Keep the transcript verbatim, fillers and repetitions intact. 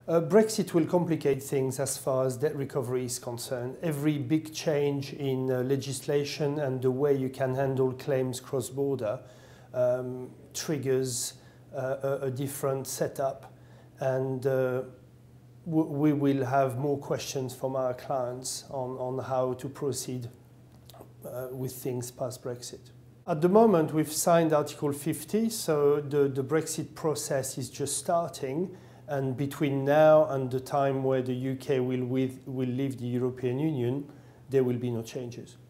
Uh, Brexit will complicate things as far as debt recovery is concerned. Every big change in uh, legislation and the way you can handle claims cross-border um, triggers uh, a, a different setup, and uh, we will have more questions from our clients on, on how to proceed uh, with things past Brexit. At the moment, we've signed Article fifty, so the, the Brexit process is just starting. And between now and the time where the U K will, with, will leave the European Union, there will be no changes.